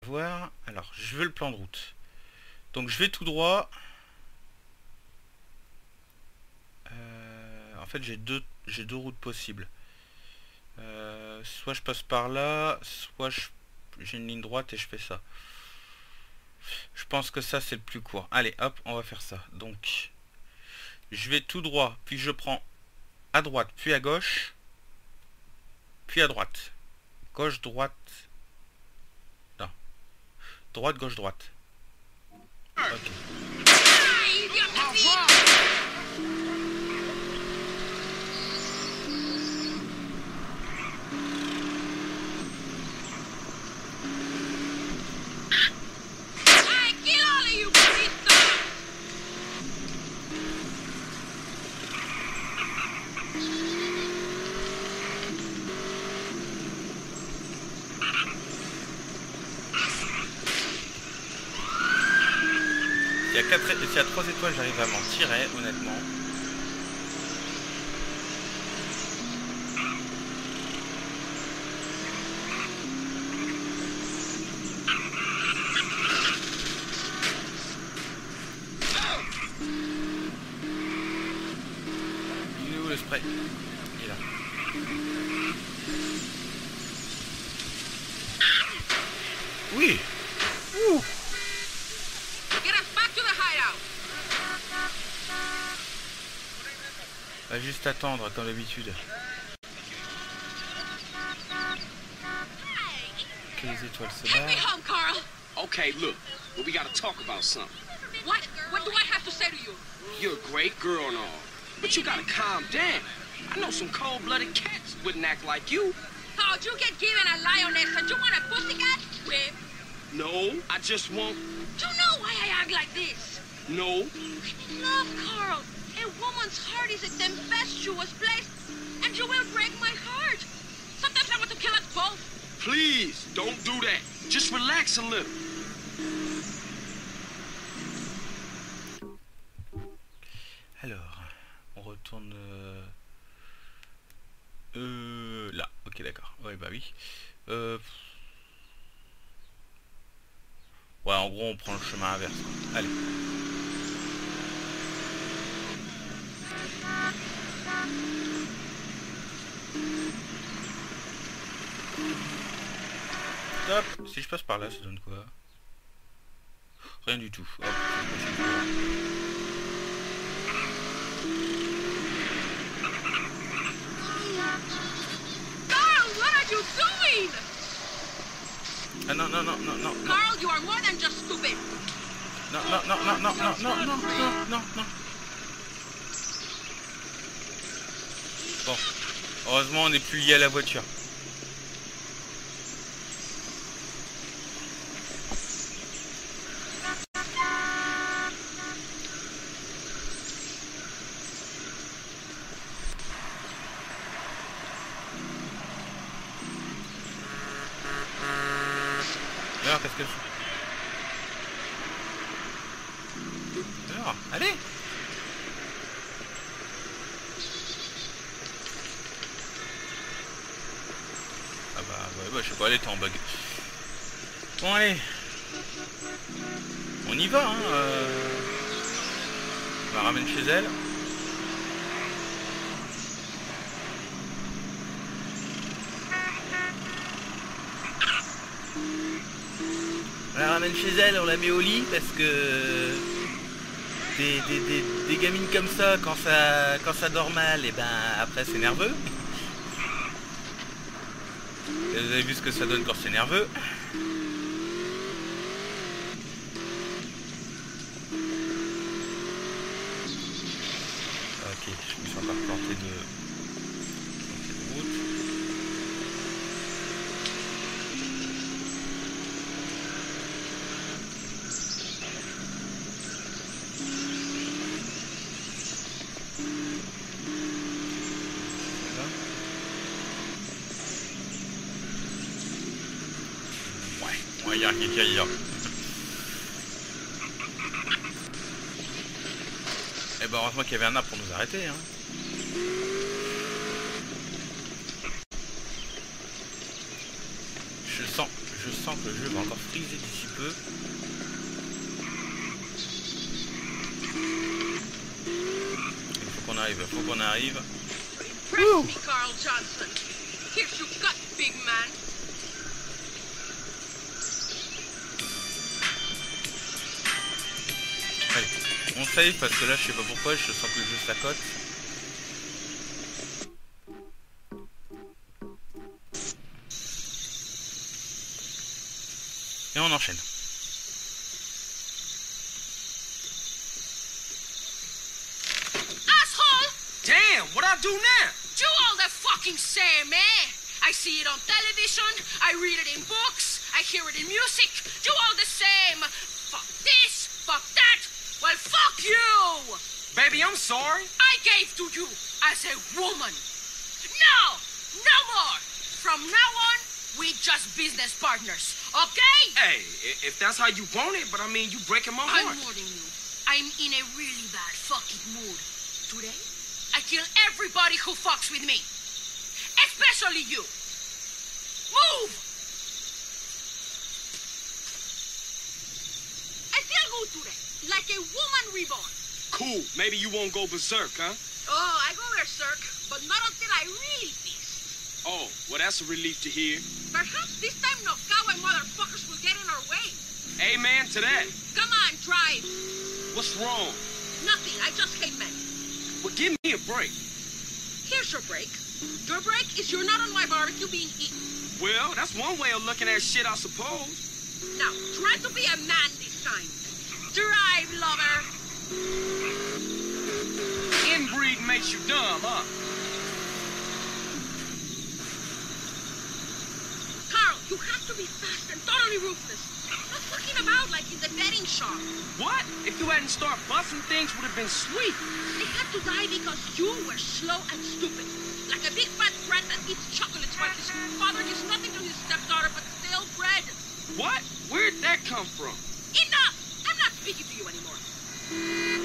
voir. Alors, je veux le plan de route. Donc, je vais tout droit. En fait, j'ai deux routes possibles. Soit je passe par là, soit j'ai une ligne droite et je fais ça. Je pense que ça, c'est le plus court. Allez, hop, on va faire ça. Donc, je vais tout droit, puis je prends à droite, puis à gauche, puis à droite. Gauche, droite. Non. Droite, gauche, droite. Ok. S'il y a 3 étoiles, j'arrive à m'en tirer, honnêtement. Il est où le spray? Il est là. Oui. Ouh. Va juste attendre comme d'habitude. Que les étoiles se barrent. Okay, look, but we gotta talk about something. What? What do I have to say to you? You're a great girl and all, but you gotta calm down. I know some cold-blooded cats wouldn't act like you. Oh, you get given a lioness and you want a pussycat? Whip. No, I just want... You know why I act like this? No. I'm in love, Carl. A woman's heart is a tempestuous place, and you will break my heart. Sometimes I want to kill us both. Please, don't do that. Just relax a little. Alors, on retourne là. Ok, d'accord. Ouais, bah oui. Ouais, en gros, on prend le chemin inverse. Allez. Top. Si je passe par là, ça donne quoi? Rien du tout. Hop, Carl, what are you doing? ah non, non, non, non, non. Carl, you are more than just stupid. Non, non, non, non, non, non, non, non, non, non, non. Bon. Heureusement, on n'est plus lié à la voiture. Alors, qu'est-ce qu'elle fait? Alors, allez! Ah bah, ouais, je sais pas, elle était en bug. Bon, allez. On y va, hein. On la ramène chez elle. On la ramène chez elle, on la met au lit parce que des gamines comme ça, quand ça dort mal, et ben après c'est nerveux. Et vous avez vu ce que ça donne quand c'est nerveux. Ok, je me suis encore planté de route. Ouais, il y a quelqu'un hier. Et ben heureusement qu'il y avait un arbre pour nous arrêter, hein. Je sens sens que le jeu va encore friser d'ici peu. Il faut qu'on arrive, faut qu'on arrive. Impress me, Carl Johnson. Here's your gut, big man. Allez, on save parce que là je sais pas pourquoi, je sens que le jeu s'accote. Et on enchaîne. Asshole! Damn, what I do now? Do all the fucking same, eh? I see it on television, I read it in books, I hear it in music. Do all the same. Fuck this, fuck that. Well, fuck you! Baby, I'm sorry. I gave to you as a woman. No! No more! From now on, we just business partners, okay? Hey, if that's how you want it, but I mean, you breaking my I'm heart. warning you. I'm in a really bad fucking mood. Today, I kill everybody who fucks with me. Especially you. Move! I feel good today. Like a woman reborn. Cool. Maybe you won't go berserk, huh? Oh, I go berserk, but not until I really feast. Oh, well, that's a relief to hear. Perhaps this time no cowboy motherfuckers will get in our way. Amen to that. Come on, drive. What's wrong? Nothing, I just came back. Well, give me a break. Here's your break. Your break is you're not on my barbecue being eaten. Well, that's one way of looking at shit, I suppose. Now, try to be a man this time. Drive, lover. Inbreed makes you dumb, huh? Carl, you have to be fast and totally ruthless. Not fucking about like in the betting shop. What? If you hadn't started busting things, would have been sweet. They had to die because you were slow and stupid. Like a big fat rat that eats chocolates while his father gives nothing to his stepdaughter but stale bread. What? Where'd that come from? Enough! I'm not speaking to you anymore.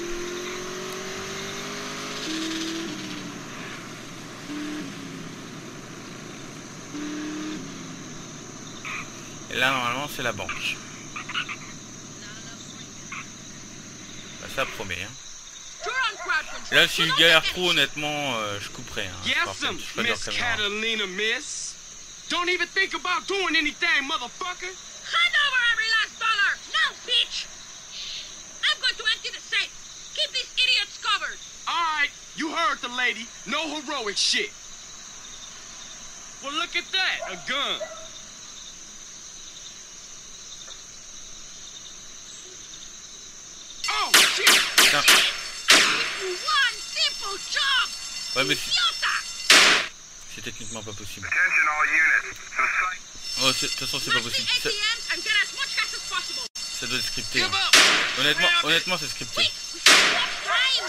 Et là normalement c'est la banque. Bah, ça promet hein. Là si je galère trop honnêtement je couperai hein. Yes, Miss Catalina, miss. Don't even think about doing anything, motherfucker. Hand over every last dollar! Now, bitch! I'm going to empty the safe. Keep these idiots covered. All right, you heard the lady. No heroic shit. Well, look at that, a gun. Oh, shit! Putain. One simple job! Ouais mais Idiota! c'est techniquement pas possible. Attention all units. Oh de toute façon c'est pas Smash possible. the ATMs and get as much cash as possible. Ça doit être scripté. Give Hein. up! Honnêtement c'est scripté. Quick! What's time?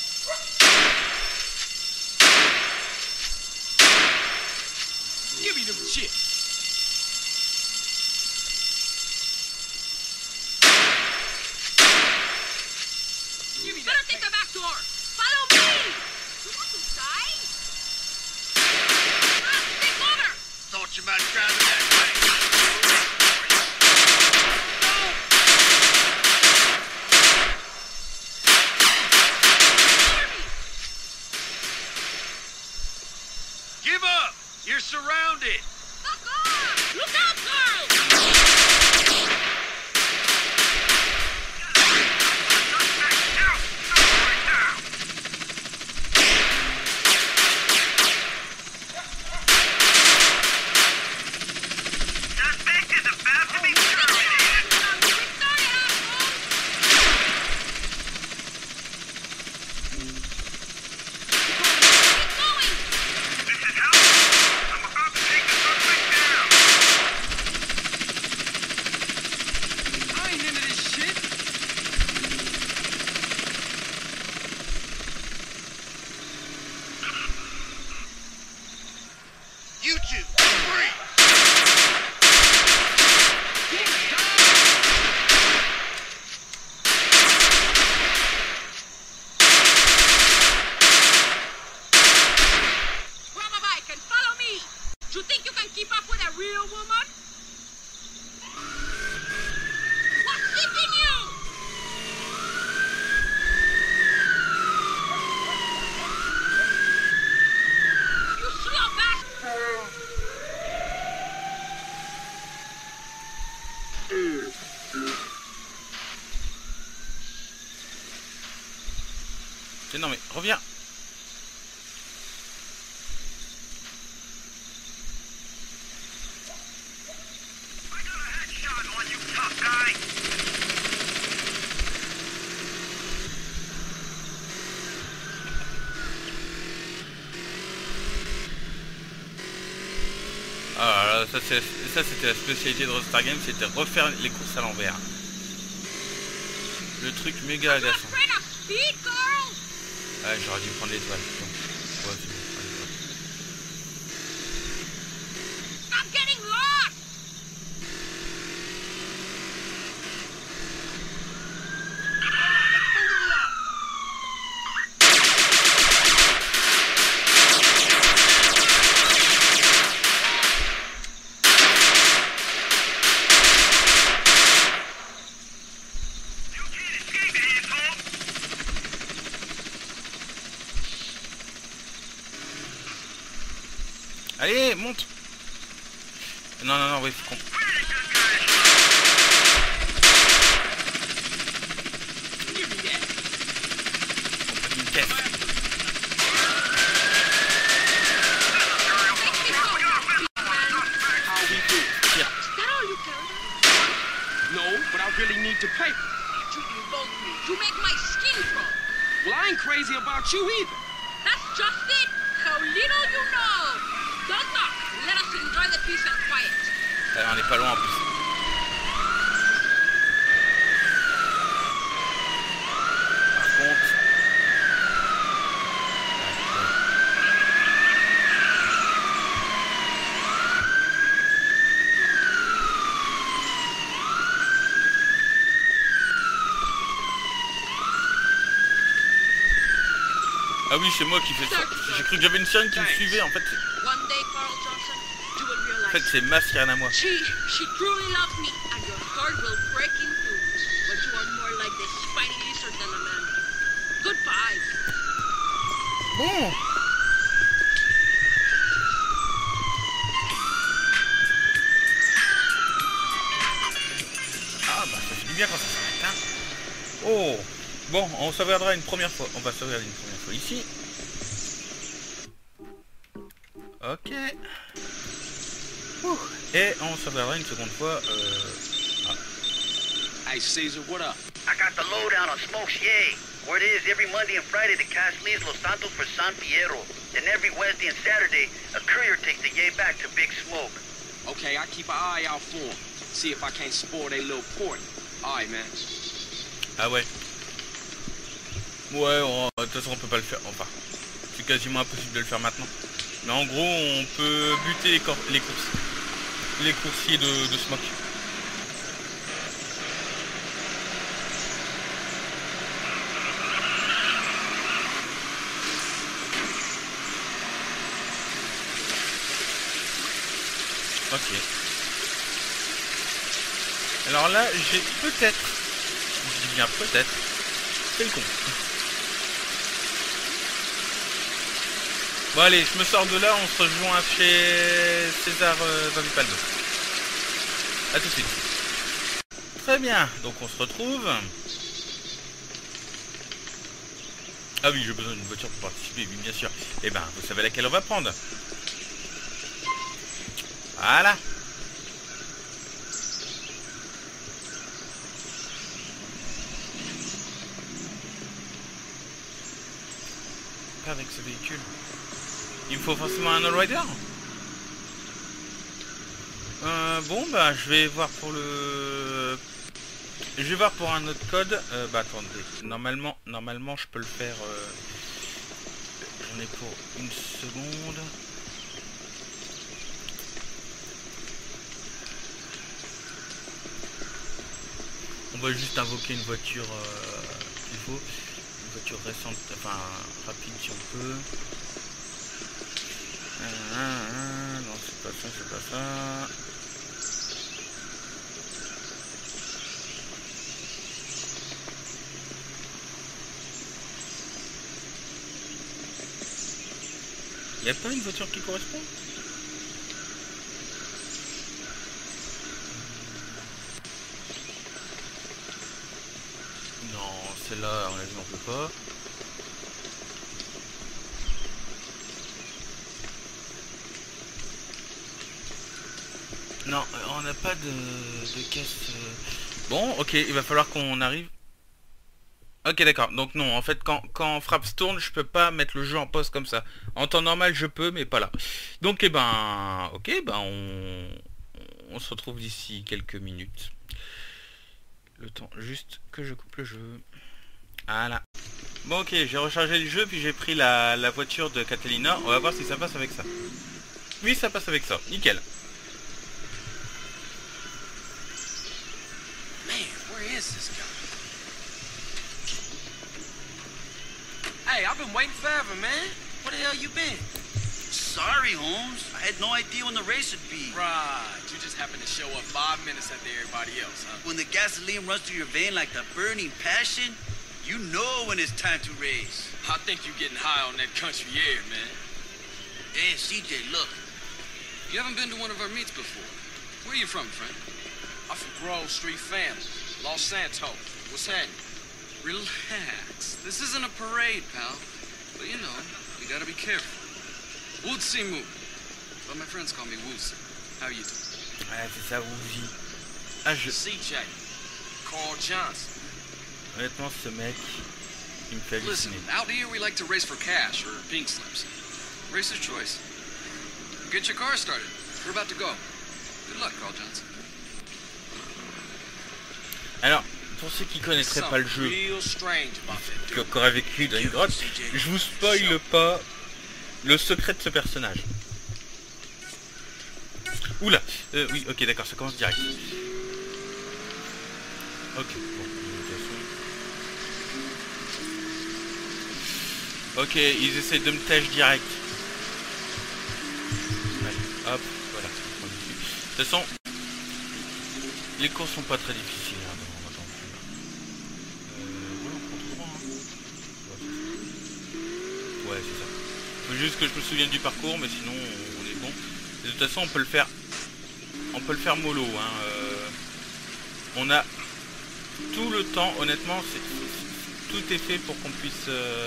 Give me them shit. Give me Better that. take the back door. Follow me! You want to die? Take over! Thought you might grab it that way. Give up! You're surrounded! Fuck off! Look out, girl! That's Non mais reviens. Ah, ça c'était la spécialité de Rockstar Games, c'était refaire les courses à l'envers. Le truc méga agaçant. Ouais, j'aurais dû prendre l'étoile. Ouais, c'est bon, allez, monte. Non, oui, faut qu'on... Une caisse. Tire. No, but I really need to pay. You invoke me. You make my skin crawl. Well, I ain't crazy about you either. That's just it. How little you know. Don't talk. Let us enjoy the peace and quiet. On est pas loin en plus. Par contre... Ah oui, c'est moi qui fais ça. J'ai cru que j'avais une sirène qui me suivait. En fait, One day, Carl Johnson, you will realize. c'est ma sirène à moi. She truly loves me, and your heart will break in two. But you are more like the spiny lizard than a man. Goodbye. Bon. Ah bah ça fait du bien quand ça s'arrête, hein. Oh. Bon, on sauvegardera une première fois. On va sauvegarder une première fois ici. Ok. Ouh. Et on sauvegardera une seconde fois. Hey, Caesar, what up? I got the lowdown on Smokes Yay. Where it is every Monday and Friday the cash leaves Los Santos for San Fierro. Then every Wednesday and Saturday, a courier takes the Yay back to Big Smoke. Okay, I keep an eye out for him. See if I can't spoil their little port. Alright, man. Ah ouais. Ouais, de toute façon on peut pas le faire. Enfin, c'est quasiment impossible de le faire maintenant. Mais en gros, on peut buter les coursiers de Smoke. Ok. Alors là, j'ai peut-être, je dis bien peut-être, c'est le con. Bon allez, je me sors de là, on se rejoint chez César Vavipaldo. A tout de suite. Très bien, donc on se retrouve. Ah oui, j'ai besoin d'une voiture pour participer, oui bien sûr. Eh ben, vous savez laquelle on va prendre. Voilà. Pas avec ce véhicule. Il me faut forcément un all-rider. Bon bah je vais voir pour le... Je vais voir pour un autre code. Bah attendez, normalement je peux le faire. J'en ai pour une seconde. On va juste invoquer une voiture qu'il faut. Une voiture récente, enfin rapide si on peut. Non, c'est pas ça, c'est pas ça. Y a pas une voiture qui correspond? Non, celle-là, on ne peut pas. Non, on n'a pas de caisse. Bon, ok, il va falloir qu'on arrive. Ok, d'accord. Donc non, en fait, quand Fraps tourne, je peux pas mettre le jeu en pause comme ça. En temps normal, je peux, mais pas là. Donc, eh ben, ok, ben on se retrouve d'ici quelques minutes. Le temps juste que je coupe le jeu. Voilà. Bon, ok, j'ai rechargé le jeu, puis j'ai pris la voiture de Catalina. On va voir si ça passe avec ça. Oui, ça passe avec ça. Nickel. Man, where is this guy? Hey, I've been waiting forever, man. Where the hell you been? Sorry, Holmes. I had no idea when the race would be. Right, you just happened to show up 5 minutes after everybody else, huh? When the gasoline runs through your vein like the burning passion, you know when it's time to race. I think you're getting high on that country air, man. Hey, CJ, look. You haven't been to one of our meets before. Where are you from, friend? I'm from Grove Street Family, Los Santos. What's happening? Relax. This isn't a parade, pal. But you know, you gotta be careful. Woodsy Moo. But my friends call me Woodsy. How you doing? Ouais, c'est ça, Woozy. Ah, CJ, Carl Johnson. Honnêtement, ce mec, il me fait Listen, halluciner. out here we like to race for cash or pink slips. Racer's choice. Get your car started. We're about to go. Good luck, Carl Johnson. Alors, pour ceux qui connaîtraient pas le jeu, Real strange about that dude. qui auraient vécu dans une grotte, je vous spoil pas le secret de ce personnage. Oula, oui, ok, d'accord, ça commence direct. Ok, bon, de toute façon. Ok, ils essayent de me tâche direct. Allez, hop, voilà. De toute façon, les courses sont pas très difficiles. Hein, ouais, on prend tout droit, hein. Ouais, c'est ça. Faut juste que je me souvienne du parcours, mais sinon on est bon. Et de toute façon, on peut le faire mollo. Hein. On a tout le temps, honnêtement, tout est fait pour qu'on puisse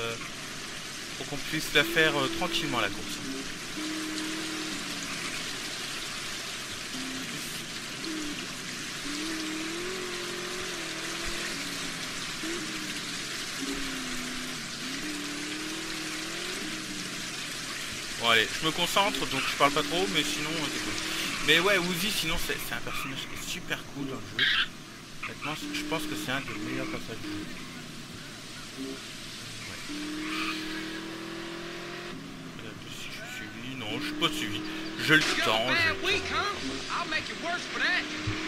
la faire tranquillement la course. Bon allez, je me concentre, donc je parle pas trop, mais sinon c'est cool. Mais ouais, Woozy, sinon c'est un personnage qui est super cool dans le jeu. Maintenant, je pense que c'est un des meilleurs passages du jeu. Ouais. Si je suis suivi, non, je suis pas suivi. Je le You got tends. a bad week, huh? I'll make it worse for that.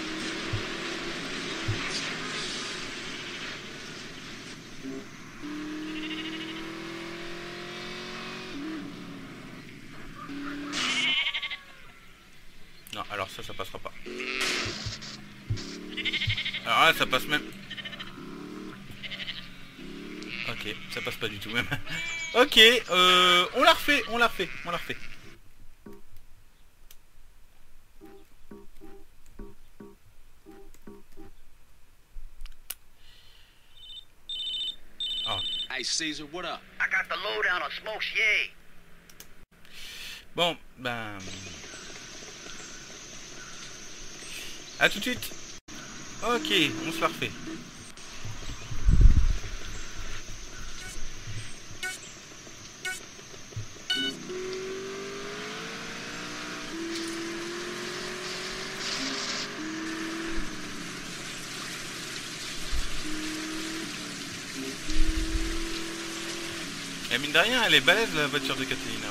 Non, alors ça passera pas. Alors là, ça passe même. Ok, ça passe pas du tout même. Ok, on la refait. Oh. Hey, Caesar, what up? I got the lowdown on Smokes Yay. Bon, ben... A tout de suite. Ok, on se la refait. Et mine de rien, elle est balèze la voiture de Catalina.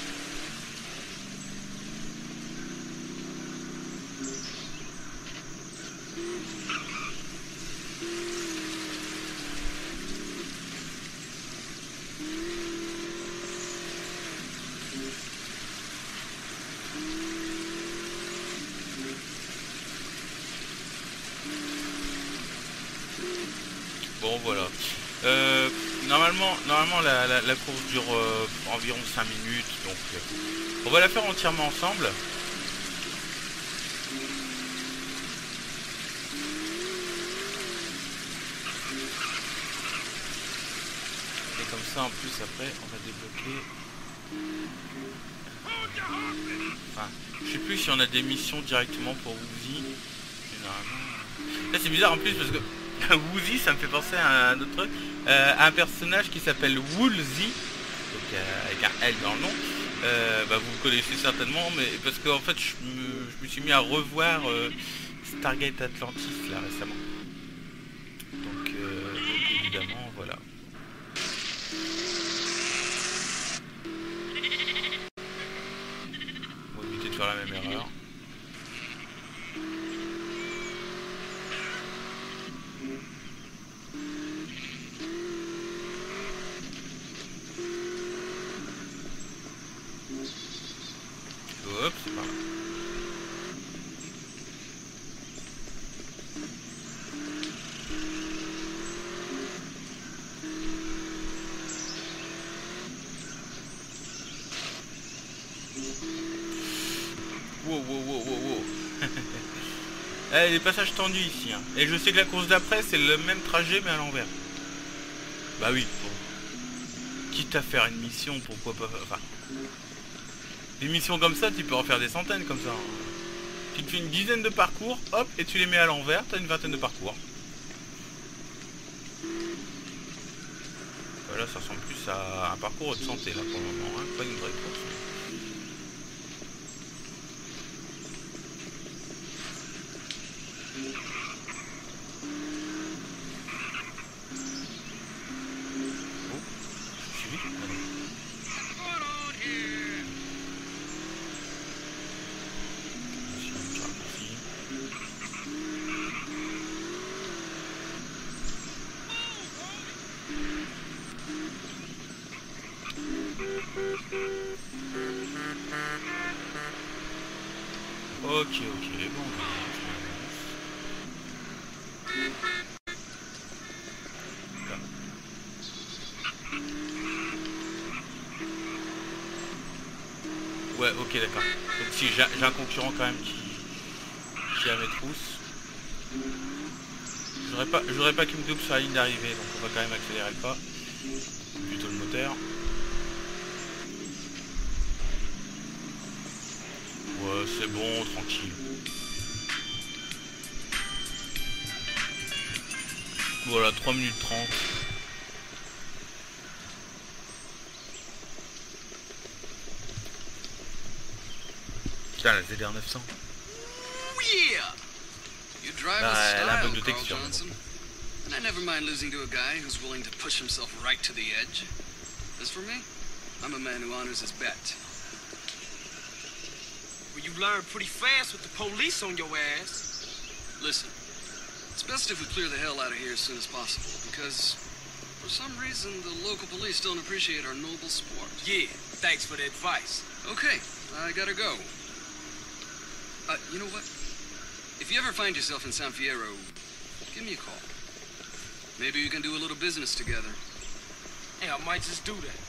Bon voilà. Normalement la course dure environ 5 minutes, donc on va la faire entièrement ensemble. Et comme ça en plus après on va débloquer. Enfin, je sais plus si on a des missions directement pour Woozie. Généralement... Là c'est bizarre en plus parce que Woozie ça me fait penser à un autre truc. À un personnage qui s'appelle Woolsey. Donc avec un L dans le nom. Bah, vous le connaissez certainement, mais parce qu'en fait je me suis mis à revoir Stargate Atlantis là récemment. Donc évidemment voilà. On va éviter de faire la même erreur. Hop, c'est pas mal. Wow. Eh, les passages tendus ici. Hein. Et je sais que la course d'après, c'est le même trajet, mais à l'envers. Bah oui. Bon. Quitte à faire une mission, pourquoi pas... Enfin... Des missions comme ça, tu peux en faire des centaines comme ça. Tu te fais une dizaine de parcours, hop, et tu les mets à l'envers, t'as une vingtaine de parcours. Voilà, ça ressemble plus à un parcours de santé là pour le moment, hein, pas une vraie course. Oh, je suis vite. Ok, bon. Là. Ouais, ok, d'accord. Donc si j'ai un concurrent quand même qui a mes trousses. J'aurais pas qu'il me double sur la ligne d'arrivée, donc on va quand même accélérer le pas. Plutôt le moteur. Ouais, c'est bon, tranquille. Voilà, 3 minutes 30. Putain, la ZR 900. Yeah! You drive with Elle a un style, bug de Carl texture. Johnson. And I never mind losing to a guy who's willing to push himself right to the edge. As for me, I'm a man who honors his bet. Well, you learn pretty fast with the police on your ass. Listen, it's best if we clear the hell out of here as soon as possible, because for some reason the local police don't appreciate our noble sport. Yeah, thanks for the advice. Okay, I gotta go. You know what? If you ever find yourself in San Fierro, give me a call. Maybe we can do a little business together. Hey, I might just do that.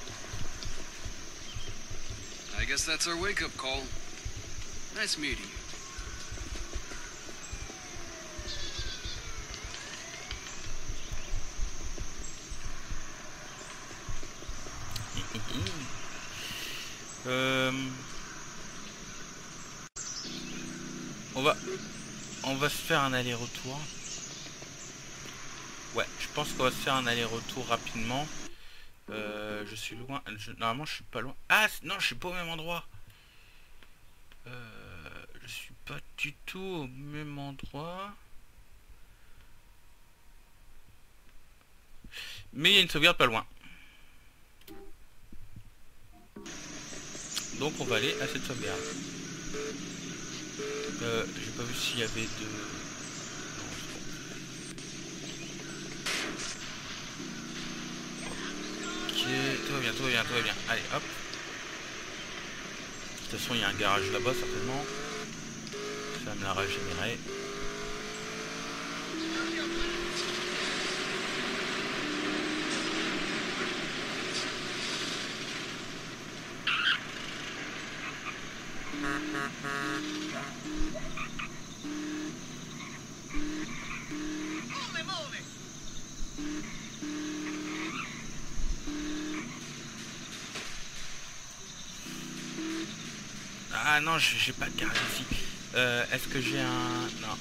I guess that's our wake-up call. Nice meeting you. On va se faire un aller-retour. Ouais, je pense qu'on va se faire un aller-retour rapidement. Je suis loin. Normalement, je suis pas loin. Ah non, je suis pas au même endroit. Je suis pas du tout au même endroit. Mais il y a une sauvegarde pas loin. Donc on va aller à cette sauvegarde. J'ai pas vu s'il y avait de... Non, c'est bon. Ok, tout va bien. Allez, hop. De toute façon, il y a un garage là-bas, certainement. Ça va me la régénérer. Ah non, j'ai pas de garage ici. Est-ce que j'ai un... Non.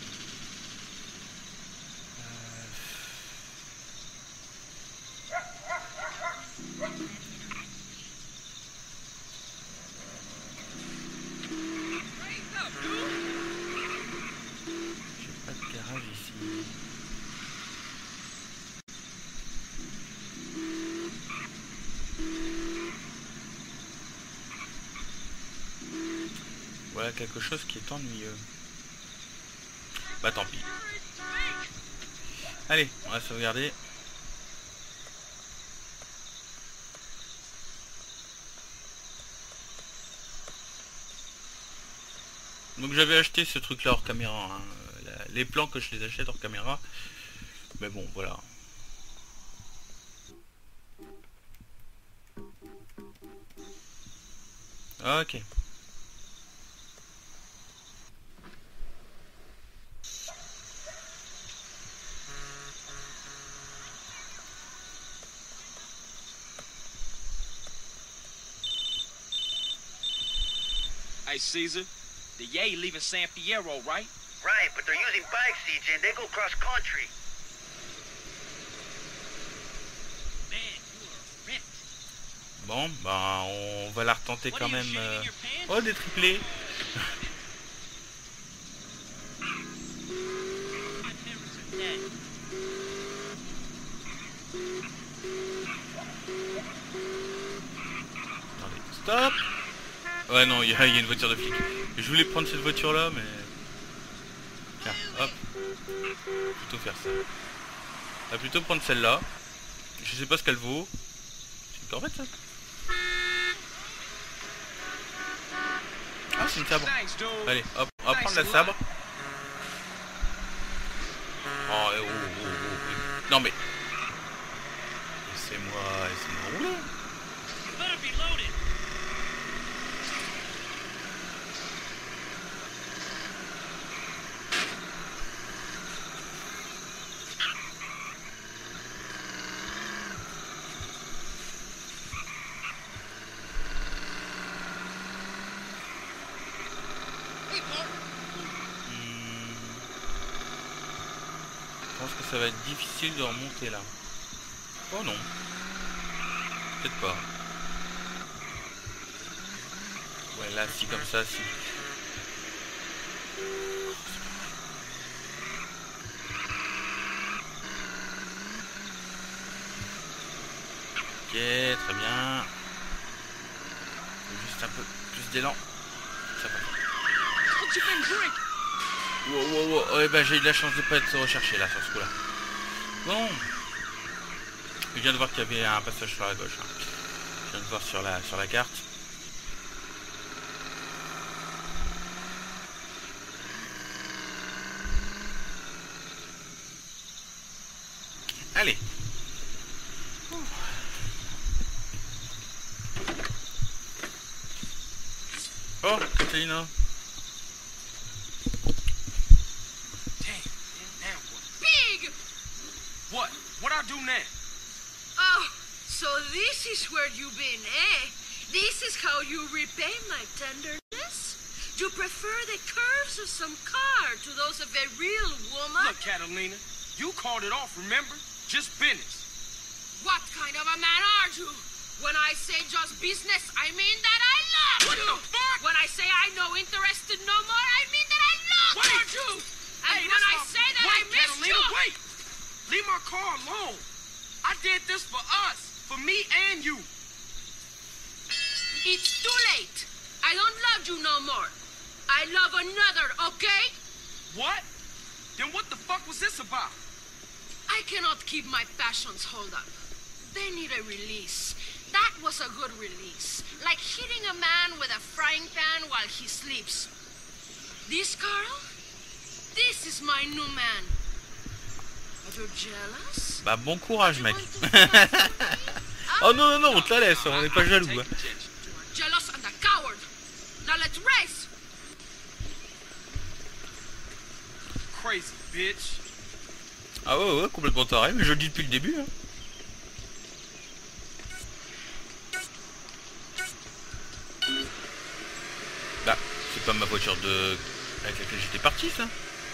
J'ai pas de garage ici. Voilà quelque chose qui est ennuyeux. Bah tant pis. Allez, on va sauvegarder. Donc j'avais acheté ce truc là hors caméra, hein. Les plans que je les achète hors caméra. Mais bon voilà. Ok. Hey, Caesar, the Yay leaving San Fierro, right? Right, but they're using bikes, CJ, and they go cross country. Man, you are ripped. Bon, bah on va la retenter quand même. Oh, des triplés. Attendez, stop. Ouais non, il y a une voiture de flic. Je voulais prendre cette voiture là, mais... Tiens, hop. Plutôt faire ça. On va plutôt prendre celle-là. Je sais pas ce qu'elle vaut. C'est une corvette ça. Ah, c'est une sabre. Thanks, dude. Allez, hop, on va prendre la sabre. Oh, oh, oh, oh. Non mais... Laissez-moi rouler. Better be loaded. Je pense que ça va être difficile de remonter là. Oh non. Peut-être pas. Ouais là si comme ça si. Ok, très bien. Juste un peu plus d'élan. Ça va. What you been drink? Wow, wow, wow. Ouais, bah j'ai eu de la chance de pas être recherché là sur ce coup là. Bon. Je viens de voir qu'il y avait un passage sur la gauche. Hein. Je viens de voir sur la carte. Allez. Oh, Catalina. Pig! What? What I do now? Oh, so this is where you've been, eh? This is how you repay my tenderness? You prefer the curves of some car to those of a real woman? Look, Catalina, you called it off, remember? Just business. What kind of a man are you? When I say just business, I mean that I love What you. the fuck? When I say I no interested no more, I mean that I love Wait. you. And Hey, when that's I my... say that wait, I miss Catalina, you, wait! Leave my car alone. I did this for us, for me and you. it's too late. I don't love you no more. I love another, okay? What? Then what the fuck was this about? I cannot keep my passions hold up. They need a release. That was a good release. Like hitting a man with a frying pan while he sleeps. This, Carl? This is my new man. Are you jealous? Bah bon courage mec. You want to dance with me? Oh non non non, on te la laisse, on n'est pas jaloux. Take Hein. attention. You are jealous and a coward. Now let's race. Crazy bitch. Ah ouais ouais, complètement taré, mais je le dis depuis le début. Hein. ma voiture de... avec laquelle j'étais parti, ça.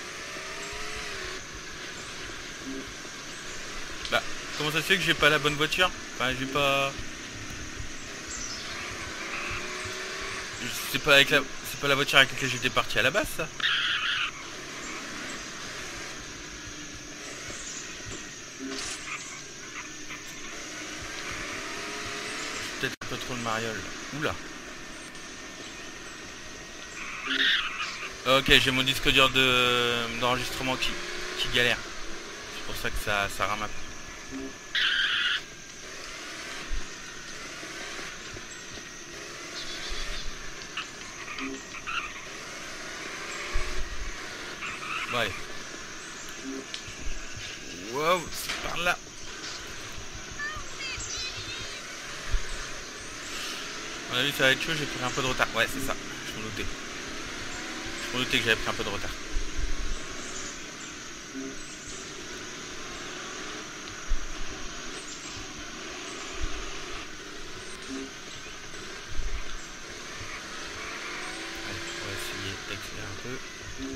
Bah, comment ça se fait que j'ai pas la bonne voiture? Enfin, j'ai pas... C'est pas avec la... C'est pas la voiture avec laquelle j'étais parti à la base, ça. Peut-être un peu trop de mariole. Oula. Ok, j'ai mon disque dur d'enregistrement qui galère. C'est pour ça que ça rame un peu. Bon, allez. Wow, c'est par là. On a vu, ça va être chaud, j'ai pris un peu de retard. Ouais, c'est ça, je m'en doutais. Je m'en doutais que j'avais pris un peu de retard. Allez, on va essayer d'accélérer un peu.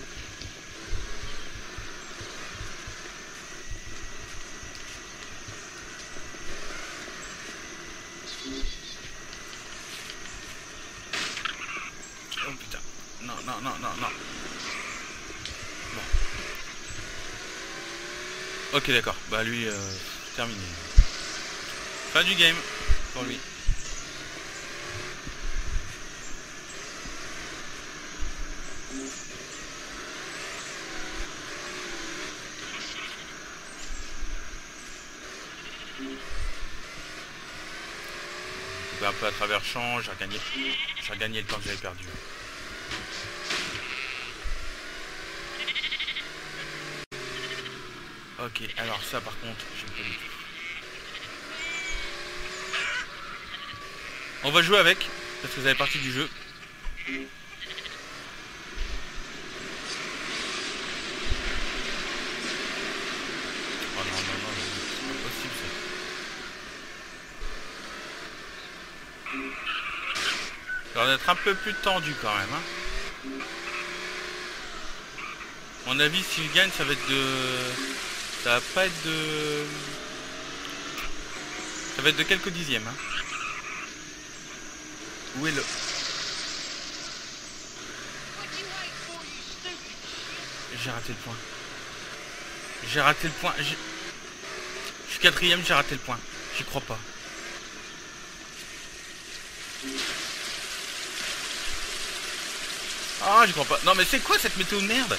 Oh putain. Non, non, non, non, non. Bon. Ok, d'accord. Bah lui, terminé. Fin du game pour lui. Un peu à travers champ, j'ai regagné le temps que j'avais perdu. Ok, alors ça par contre, j'aime pas du tout. On va jouer avec, parce que ça fait partie du jeu. Oh non, non, non, c'est pas possible ça. Ça va être un peu plus tendu quand même, hein. À mon avis, s'il gagne, ça va être de... Ça va pas être de... Ça va être de quelques dixièmes, hein. Où est le... J'ai raté le point. J'ai raté le point. Je suis quatrième, j'ai raté le point. J'y crois pas. Ah, j'y crois pas. Non, mais c'est quoi cette météo de merde?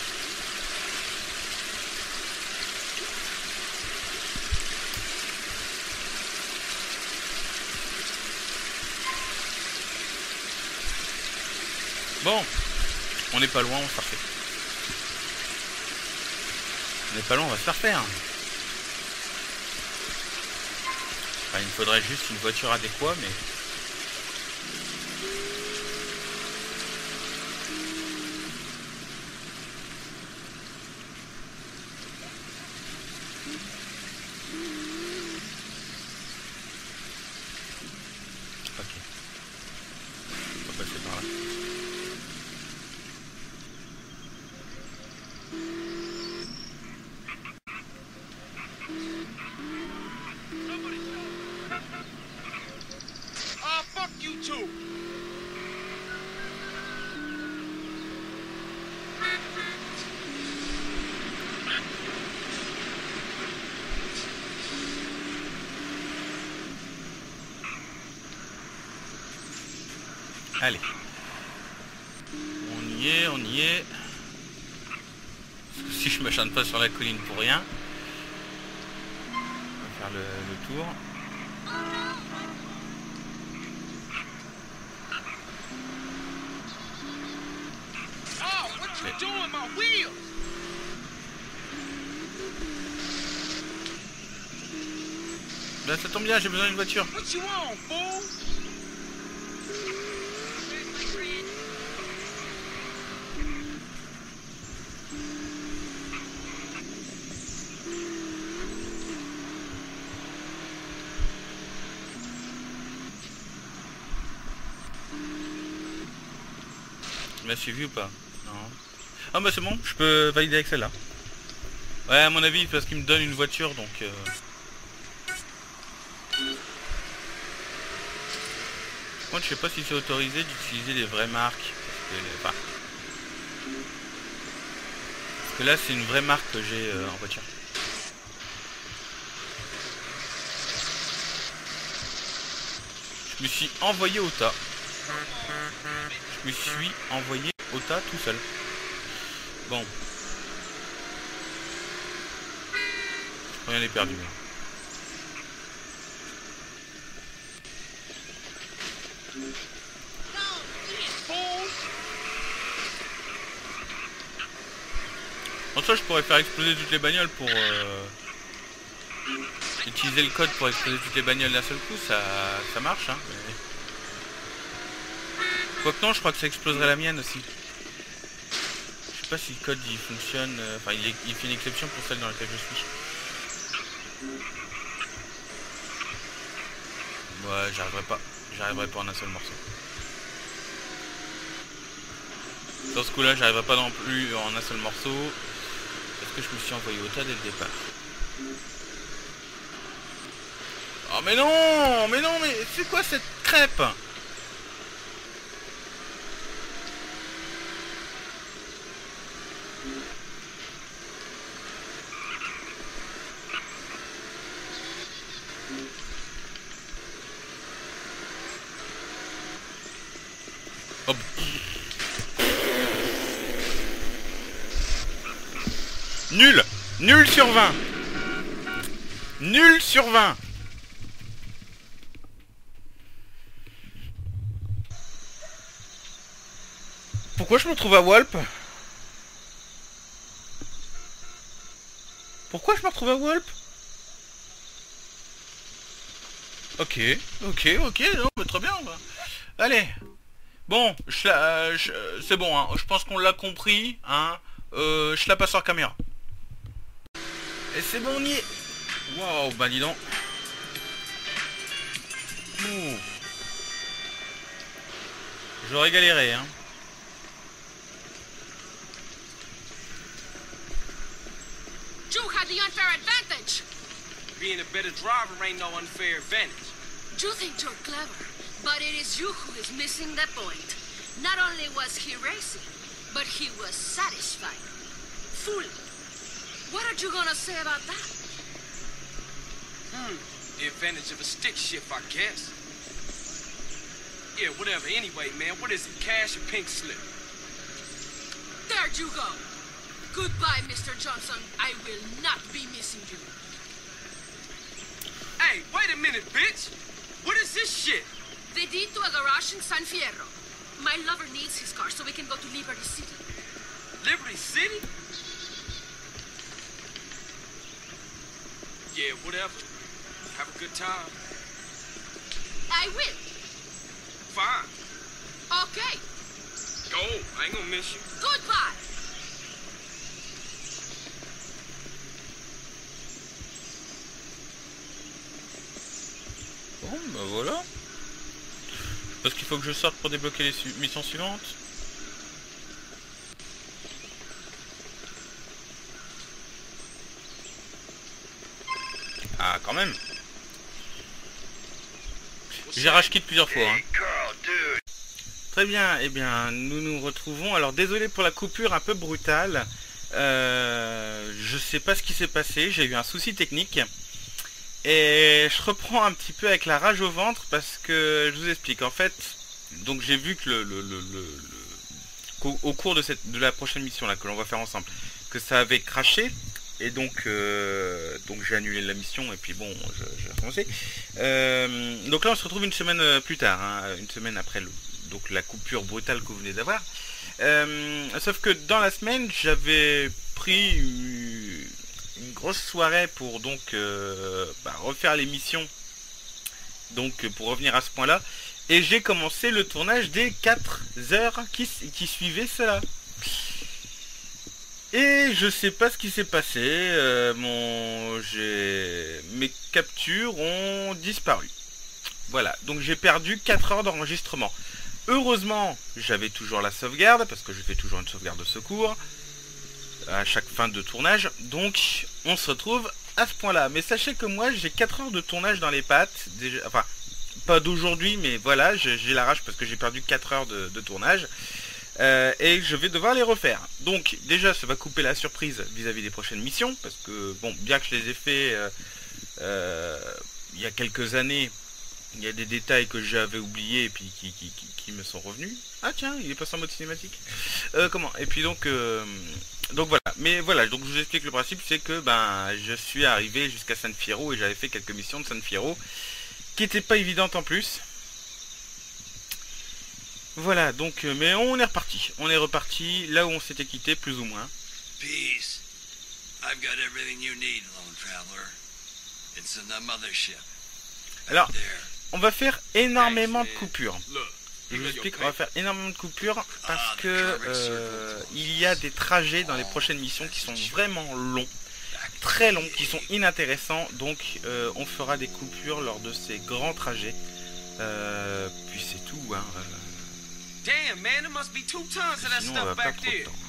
Bon, on n'est pas loin, on se refait. On n'est pas loin, on va se faire faire. Enfin, il me faudrait juste une voiture adéquate, mais... Ok. On va passer par là. Ah, fuck you too. Allez. On y est, on y est. Si je m'acharne pas sur la colline pour rien. On va faire le tour. Oh, what you doing, my wheels? Là, ça tombe bien, j'ai besoin d'une voiture. What you on, fool? m'as suivi ou pas? Non. Ah bah c'est bon, je peux valider avec celle-là. Ouais, à mon avis, parce qu'il me donne une voiture, donc... Moi, je sais pas si c'est autorisé d'utiliser les vraies marques. Parce que là, c'est une vraie marque que j'ai en voiture. Je me suis envoyé au tas. Je me suis envoyé au tas tout seul. Bon. Rien n'est perdu. En soi, je pourrais faire exploser toutes les bagnoles pour utiliser le code pour exploser toutes les bagnoles d'un seul coup, ça marche, hein. Mais... Quoique non, je crois que ça exploserait la mienne aussi. Je sais pas si le code il fonctionne, enfin il fait une exception pour celle dans laquelle je suis. Ouais, j'arriverai pas en un seul morceau. Dans ce coup-là, j'arriverai pas non plus en un seul morceau. Parce que je me suis envoyé au tas dès le départ. Oh mais non, mais c'est quoi cette crêpe? Hop. Nul! Nul sur 20! Nul sur 20! Pourquoi je me retrouve à Walp? Pourquoi je me retrouve à Walp? Ok, non, mais très bien. Bah. Allez. Bon, c'est bon, hein. Je pense qu'on l'a compris, hein. Je la passe en caméra. Et c'est bon, on y est. Waouh, bah dis donc. Ouh. J'aurais galéré, hein. Drew had the unfair advantage. Being a better driver ain't no unfair advantage. You think you're clever, but it is you who is missing the point. Not only was he racing, but he was satisfied. Fully. What are you gonna say about that? The advantage of a stick shift, I guess. Yeah, whatever. Anyway, man, what is it? Cash or pink slip? There you go. Goodbye, Mr. Johnson. I will not be missing you. Hey, wait a minute, bitch! What is this shit? The deed to a garage in San Fierro. My lover needs his car so we can go to Liberty City. Liberty City? Yeah, whatever. Have a good time. I will. Fine. Okay. Go. I ain't gonna miss you. Goodbye. Bon, bah voilà. Parce qu'il faut que je sorte pour débloquer les missions suivantes. Ah, quand même. J'ai rage quitte plusieurs fois. Hein. Très bien, eh bien, nous nous retrouvons. Alors, désolé pour la coupure un peu brutale. Je sais pas ce qui s'est passé. J'ai eu un souci technique. Et je reprends un petit peu avec la rage au ventre parce que je vous explique. En fait, donc j'ai vu que au cours de la prochaine mission là que l'on va faire ensemble, que ça avait craché. Et donc j'ai annulé la mission et puis bon, j'ai recommencé. Donc là on se retrouve une semaine plus tard, hein, une semaine après donc la coupure brutale que vous venez d'avoir. Sauf que dans la semaine j'avais pris une grosse soirée pour donc refaire les missions. Donc pour revenir à ce point là. Et j'ai commencé le tournage des 4 heures qui suivaient cela. Et je sais pas ce qui s'est passé, mes captures ont disparu. Voilà, donc j'ai perdu 4 heures d'enregistrement. Heureusement, j'avais toujours la sauvegarde, parce que je fais toujours une sauvegarde de secours à chaque fin de tournage. Donc, on se retrouve à ce point-là. Mais sachez que moi, j'ai 4 heures de tournage dans les pattes. Déjà, enfin, pas d'aujourd'hui, mais voilà, j'ai la rage parce que j'ai perdu 4 heures de tournage. Et je vais devoir les refaire. Donc, déjà, ça va couper la surprise vis-à-vis des prochaines missions. Parce que, bon, bien que je les ai fait il y a quelques années, il y a des détails que j'avais oubliés et puis qui me sont revenus. Ah tiens, il est passé en mode cinématique. Comment? Et puis donc voilà. Mais voilà, donc je vous explique le principe, c'est que je suis arrivé jusqu'à San Fierro et j'avais fait quelques missions de San Fierro qui n'étaient pas évidentes en plus. Voilà, donc mais on est reparti. On est reparti là où on s'était quitté, plus ou moins. Peace. I've got everything you need, lone traveler. It's in the mothership. Alors, There. on va faire énormément de coupures. Je vous explique, on va faire énormément de coupures parce que il y a des trajets dans les prochaines missions qui sont vraiment longs, très longs, qui sont inintéressants. Donc on fera des coupures lors de ces grands trajets. Puis c'est tout, hein. Damn, man, there must be 2 tons of that Sinon on va stuff perdre back trop de there. temps.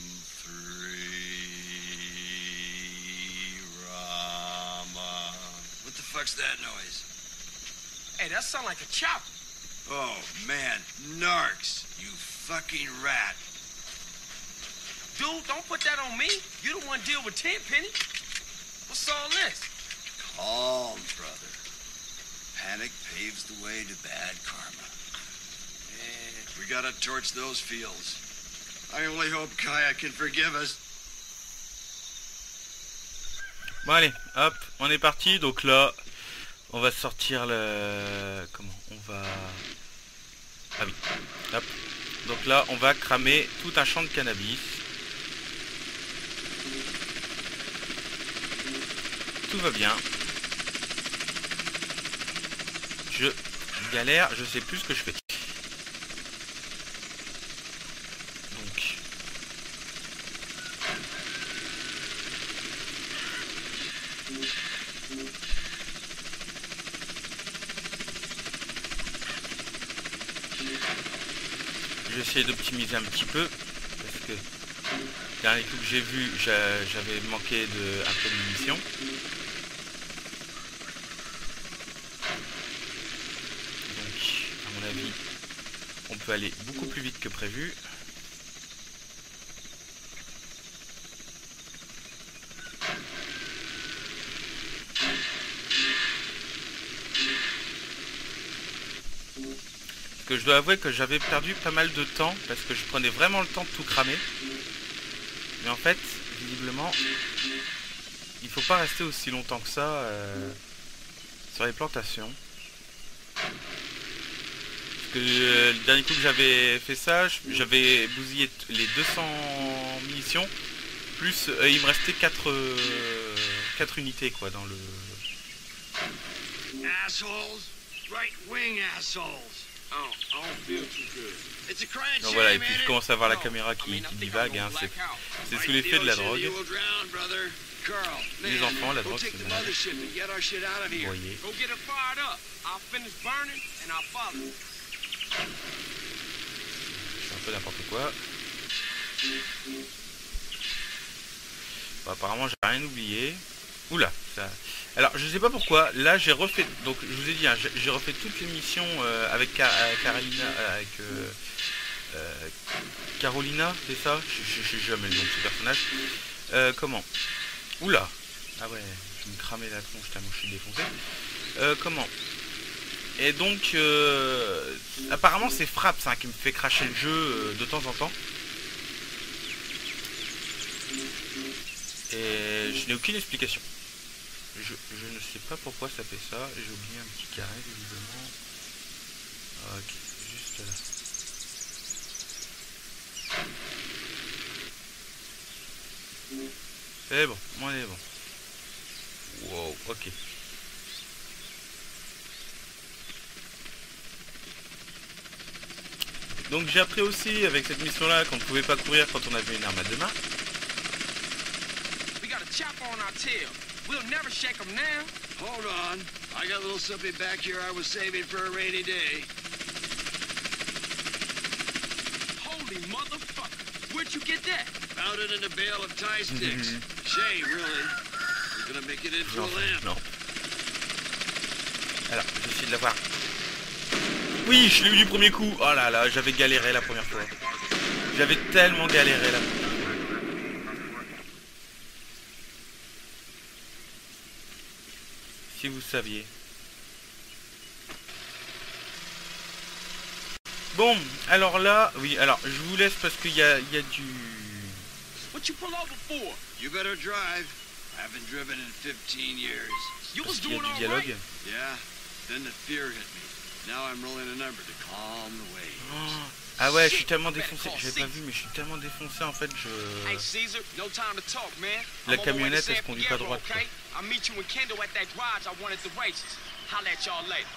Rama. What the fuck's that noise? Hey, that sound like a chopper. Oh, man. Narcs. You fucking rat. Dude, don't put that on me. You the one deal with Tenpenny. What's all this? Calm, brother. Panic paves the way to bad karma. We gotta torch those fields. I only hope Kaya can forgive us. Bon allez, hop, on est parti. Donc là, on va sortir le... Comment? On va... Ah oui, hop. Donc là, on va cramer tout un champ de cannabis. Tout va bien. Je galère, je sais plus ce que je fais. Donc... Je vais essayer d'optimiser un petit peu parce que le dernier coup que j'ai vu, j'avais manqué un peu de munitions. Donc, à mon avis, on peut aller beaucoup plus vite que prévu. Que je dois avouer que j'avais perdu pas mal de temps parce que je prenais vraiment le temps de tout cramer. Mais en fait, visiblement, il faut pas rester aussi longtemps que ça sur les plantations. Parce que le dernier coup que j'avais fait ça, j'avais bousillé les 200 munitions, plus il me restait 4 unités quoi dans le... Assholes. Right-wing assholes. Oh, I don't feel too good. It's a crying Donc voilà, et shame, puis ain't je it? commence à voir la caméra qui divague, hein, c'est sous l'effet de la drogue. You will drown, brother. Carl, Les man, enfants, la go drogue take c'est the malade. mothership and get our shit out of Vous here. voyez. Go get it fired up. I'll finish burning and I'll follow. Je fais un peu n'importe quoi. Bon, apparemment j'ai rien oublié. Oula, ça... Alors je sais pas pourquoi, là j'ai refait, donc je vous ai dit, hein, j'ai refait toutes les missions avec Carolina, avec Carolina, c'est ça? Je sais jamais le nom de ce personnage. Comment? Oula. Ah ouais, je me cramais la tronche tellement je suis défoncé. Comment? Et donc, apparemment c'est Fraps hein, qui me fait cracher le jeu de temps en temps. Et je n'ai aucune explication. Je ne sais pas pourquoi ça fait ça. J'ai oublié un petit carré, visiblement. Ok, juste là. C'est bon, on est bon. Wow, ok. Donc j'ai appris aussi avec cette mission-là qu'on ne pouvait pas courir quand on avait une arme à deux mains. We got a chopper on our tail. We'll never shake them now. Hold on. I got a little something back here I was saving for a rainy day. you get that? Found it in a bale of tie sticks. Shame, really. We're gonna make it into a lamp. Non. Alors, j'essaie de l'avoir. Oui, je l'ai eu du premier coup. Oh là là, j'avais galéré la première fois. J'avais tellement galéré la première fois. Si vous saviez. Bon, alors là, oui, alors je vous laisse parce qu'il y a du... What you pull over for? You better drive. I haven't driven in 15 years. You Parce was qu'il y a doing du all dialogue. right. Yeah, then the fear hit me. Now I'm rolling a number to calm the waves. Oh. Ah ouais, je suis tellement défoncé. J'avais pas vu, mais je suis tellement défoncé en fait. Hey Caesar, no time to talk, man. La I'm on my way to camionnette, San elle se conduit pas Fierro, droite, quoi. okay? I'll meet you and Kendall at that garage I won at the races. Holla at y'all later.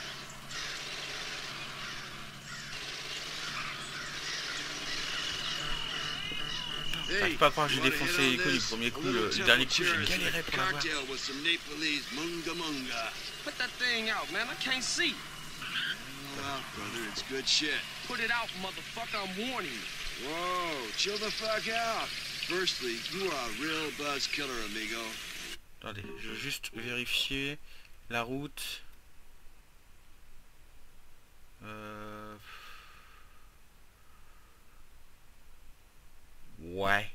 J'arrive pas à croire que j'ai défoncé les coups du premier coup. Le dernier coup, j'ai galéré pour l'avoir. With some Nepalese munga munga. Put that thing out, man. I can't see. Well, brother, it's good shit. Put it out, motherfucker. I'm warning you. Whoa, chill the fuck out. Firstly, you are a real buzz killer, amigo. Attendez, je veux juste vérifier la route. Ouais.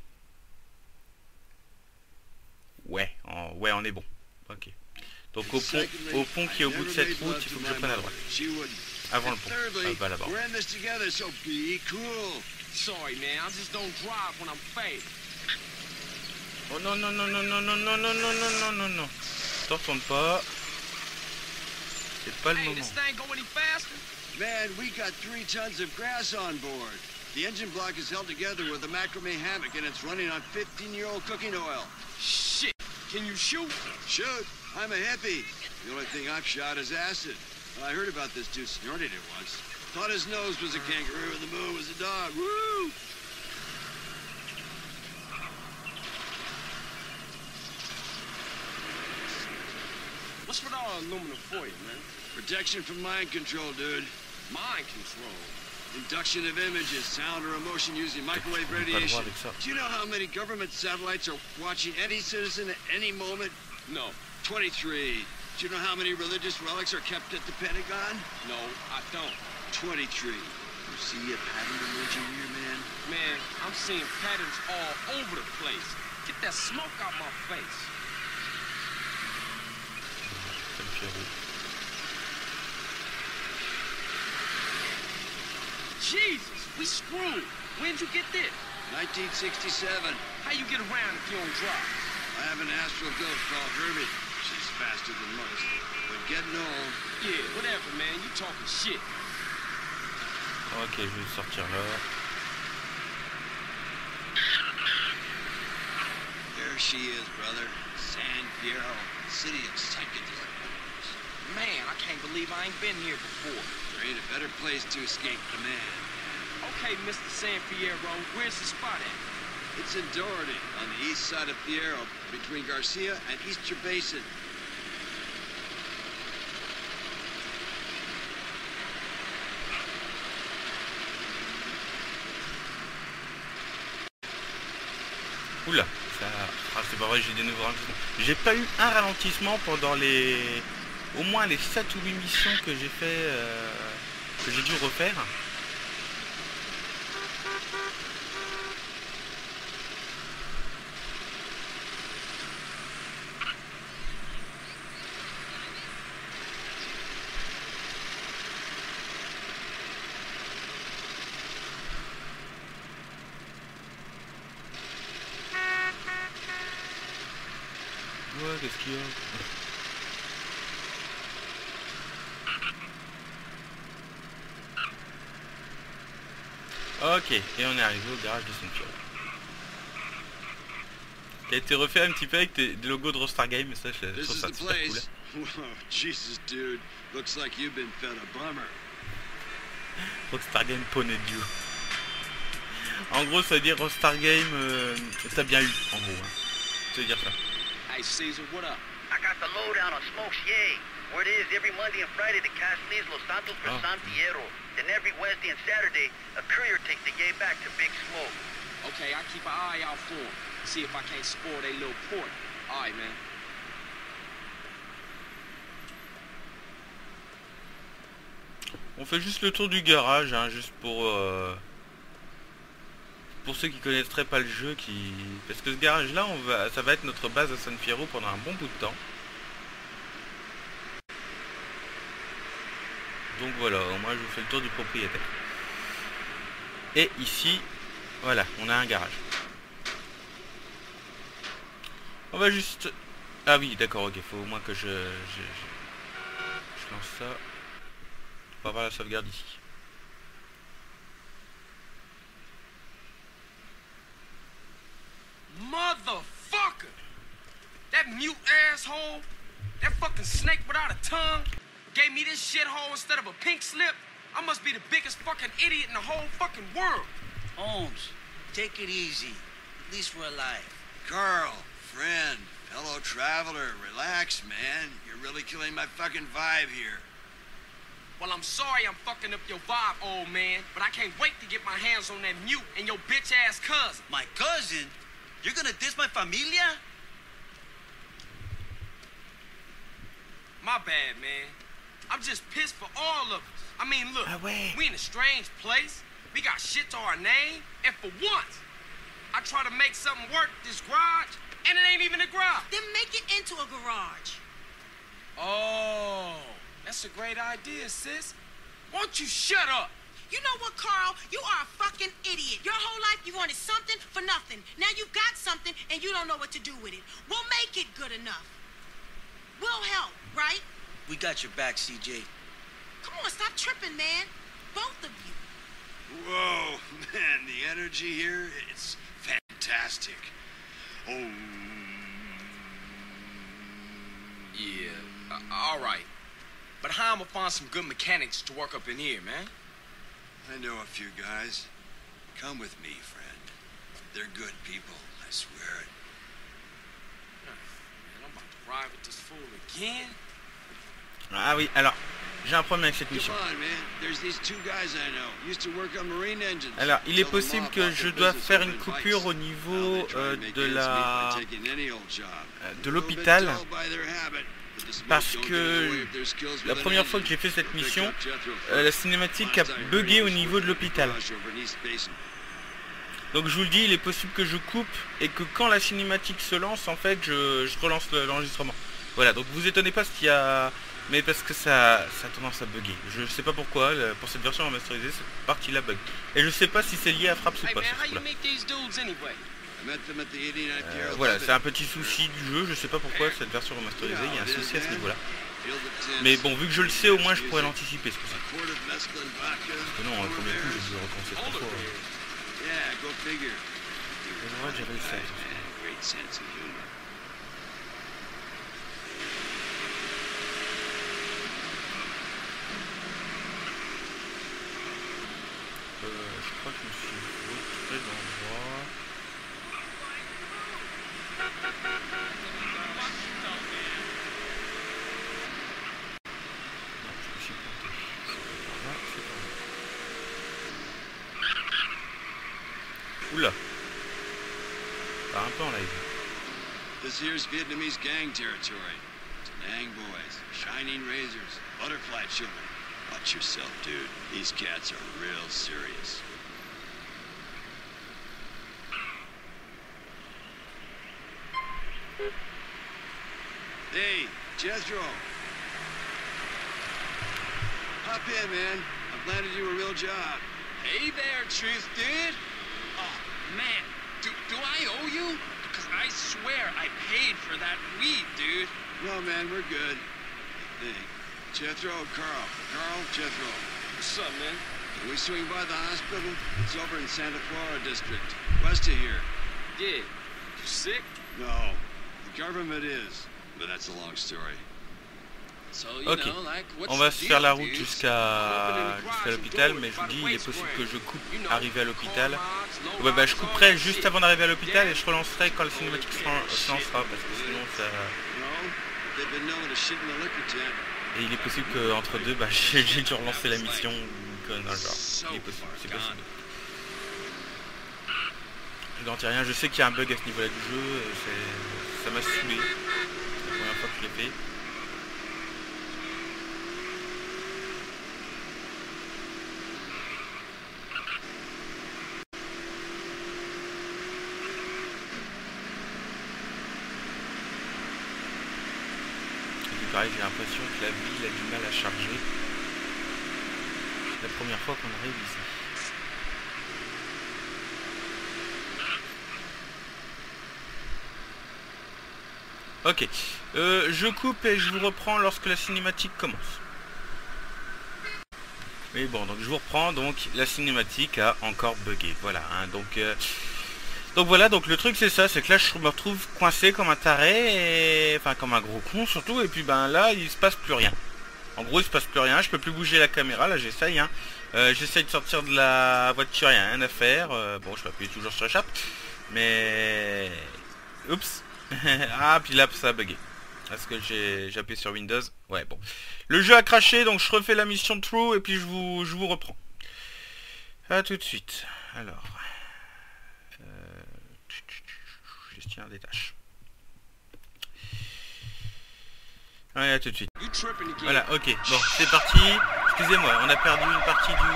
Ouais, ouais, on est bon. Ok. Donc au pont qui est au bout de cette route, il faut que je prenne à droite. Avant le pont. Bah là-bas. We're in this together, so be cool. Sorry, man. I just don't drive when I'm faded. Oh non, non, non, non, non, non, non, non, non, non, non, non, non. T'en retourne pas. C'est pas le Hey, moment. this thing go any faster? Man, we got 3 tons of grass on board. The engine block is held together with a macrame hammock, and it's running on 15-year-old cooking oil. Shit. Can you shoot? Shoot, I'm a hippie. The only thing I've shot is acid. Well, I heard about this dude snorted it once. Thought his nose was a kangaroo and the moon was a dog. Woo! What's with all aluminum foil, man? Protection from mind control, dude. Mind control. Induction of images, sound, or emotion using microwave Pas le droit radiation. avec ça. Do you know how many government satellites are watching any citizen at any moment? No. 23. Do you know how many religious relics are kept at the Pentagon? No, I don't. 23. You see a pattern emerging here, man? Man, I'm seeing patterns all over the place. Get that smoke out my face. Ça me fait rire. Jesus, we screwed. When'd you get this? 1967. How you get around if you don't drive? I have an astral ghost called Herbie. She's faster than most. But getting old. Yeah, whatever, man. You talking shit. Ok, je vais sortir là. There she is, brother. San Fierro, city of psychedelics. Man, I can't believe I ain't been here before. There ain't a better place to escape the man. Okay, Mr. San Fierro, where's the spot at? It's in Doherty, on the east side of Fierro, between Garcia and Easter Basin. Oula, ça... Ah, c'est pas vrai, j'ai des nouveaux ralentissements. J'ai pas eu un ralentissement pendant les... Au moins les 7 ou 8 missions que j'ai fait... que j'ai dû refaire. Ouais, qu'est-ce qu'il y a? Ok, et on est arrivé au garage de San Fierro. Qui a été refait un petit peu avec des logos de Rockstar Games, ça je This trouve is ça the super cool. place. Whoa, Jesus, dude. Looks like you've been fed a bummer. Rockstar Game Poney Dieu. En gros ça veut dire Rockstar Game, t'as bien eu, en gros. Hein. Ça veut dire ça. Hey, Caesar, what up? I got the lowdown on Smokes Yay. Where it is every Monday and Friday the cash leaves Los Santos for Oh. San Fierro. Then every Wednesday and Saturday, a courier takes the yay back to Big Smoke. Okay, I keep an eye out for them. See if I can't spoil their little port. All right, man. On fait juste le tour du garage, hein, juste pour ceux qui connaîtraient pas le jeu, parce que ce garage là, ça va être notre base à San Fierro pendant un bon bout de temps. Donc voilà, au moins je vous fais le tour du propriétaire. Et ici, voilà, on a un garage. On va juste... Ah oui, d'accord, ok, faut au moins que je lance ça. On va voir la sauvegarde ici. Motherfucker! That mute asshole, that fucking snake without a tongue, gave me this shithole instead of a pink slip. I must be the biggest fucking idiot in the whole fucking world. Holmes, take it easy. At least we're alive. Carl, friend, fellow traveler, relax, man. You're really killing my fucking vibe here. Well, I'm sorry I'm fucking up your vibe, old man, but I can't wait to get my hands on that mute and your bitch-ass cousin. My cousin? You're gonna diss my familia? My bad, man. I'm just pissed for all of us. I mean, look, we in a strange place. We got shit to our name, and for once, I try to make something work this garage, and it ain't even a garage. Then make it into a garage. Oh, that's a great idea, sis. Won't you shut up? You know what, Carl? You are a fucking idiot. Your whole life you wanted something for nothing. Now you've got something and you don't know what to do with it. We'll make it good enough. We'll help, right? We got your back, CJ. Come on, stop tripping, man. Both of you. Whoa, man, the energy here, it's fantastic. Oh. Yeah, all right. But how am I find some good mechanics to work up in here, man? I know a few guys. Come with me, friend. They're good people, I swear it. Man, I'm about to ride with this fool again. Ah oui, alors, j'ai un problème avec cette mission. Alors, il est possible que je doive faire une coupure au niveau de l'hôpital. Parce que la première fois que j'ai fait cette mission, la cinématique a bugué au niveau de l'hôpital. Donc je vous le dis, il est possible que je coupe et que quand la cinématique se lance, en fait, je relance l'enregistrement. Voilà, donc vous étonnez pas s'il y a... Mais parce que ça a tendance à bugger. Je sais pas pourquoi, pour cette version remasterisée, cette partie-là bug. Et je sais pas si c'est lié à Fraps ou pas. Voilà, c'est un petit souci du jeu, je sais pas pourquoi cette version remasterisée, il y a un souci à ce niveau-là. Mais bon, vu que je le sais, au moins je pourrais l'anticiper, c'est pour ça. Parce que non, le premier coup, j'ai dû recommencer 3 fois. C'est vrai, j'ai réussi à... je crois que je me suis retiré d'endroit. Non, je me suis planté. C'est par là, c'est par là. Oula. Pas un peu en live. This here's Vietnamese gang territory. Danang boys, shining razors, butterfly children. Watch yourself, dude. These cats are real serious. Hey, Jethro. Hop in, man. I've landed you a real job. Hey there, Truth, dude. Oh, man. Do I owe you? Because I swear I paid for that weed, dude. No, man, we're good. Hey, Jethro, Carl. Carl, Jethro. What's up, man? Can we swing by the hospital? It's over in Santa Clara District, west of here. Yeah. You sick? No, the government is, but that's a long story. Ok, on va se faire la route jusqu'à l'hôpital, mais je vous dis, il est possible que je coupe arrivé à l'hospital. Ouais, bah, je couperai juste avant d'arriver à l'hôpital et je relancerai quand la cinématique se lancera, parce que sinon ça... Et il est possible qu'entre deux, bah, j'ai dû relancer la mission dans le genre. Il est possible, c'est possible. garantis rien. Je sais qu'il y a un bug à ce niveau-là du jeu. Ça m'a saoulé. C'est la première fois que je l'ai fait. Pareil, j'ai l'impression que la ville a du mal à charger. La première fois qu'on arrive ici. Ok. Je coupe et je vous reprends lorsque la cinématique commence. Mais bon, donc je vous reprends. Donc la cinématique a encore bugué. Voilà. Hein, donc voilà, donc le truc c'est ça, c'est que là je me retrouve coincé comme un taré, et... enfin comme un gros con surtout, et puis ben là il se passe plus rien. En gros il se passe plus rien, je peux plus bouger la caméra, là j'essaye, hein. J'essaye de sortir de la voiture, il n'y a rien à faire, bon je peux appuyer toujours sur échappe, mais... Oups. Ah puis là ça a bugué. Est-ce que j'ai appuyé sur Windows? Ouais bon. Le jeu a craché, donc je refais la mission True, et puis je vous reprends. A tout de suite. Alors... gestion des tâches. Ouais, à tout de suite. Voilà, ok. Bon, c'est parti. Excusez-moi, on a perdu une partie du...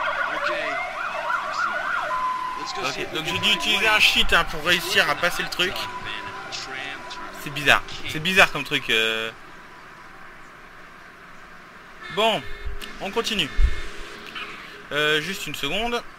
Ok, donc j'ai dû utiliser un cheat hein, pour réussir à passer le truc. C'est bizarre. C'est bizarre comme truc. Bon, on continue. Juste une seconde.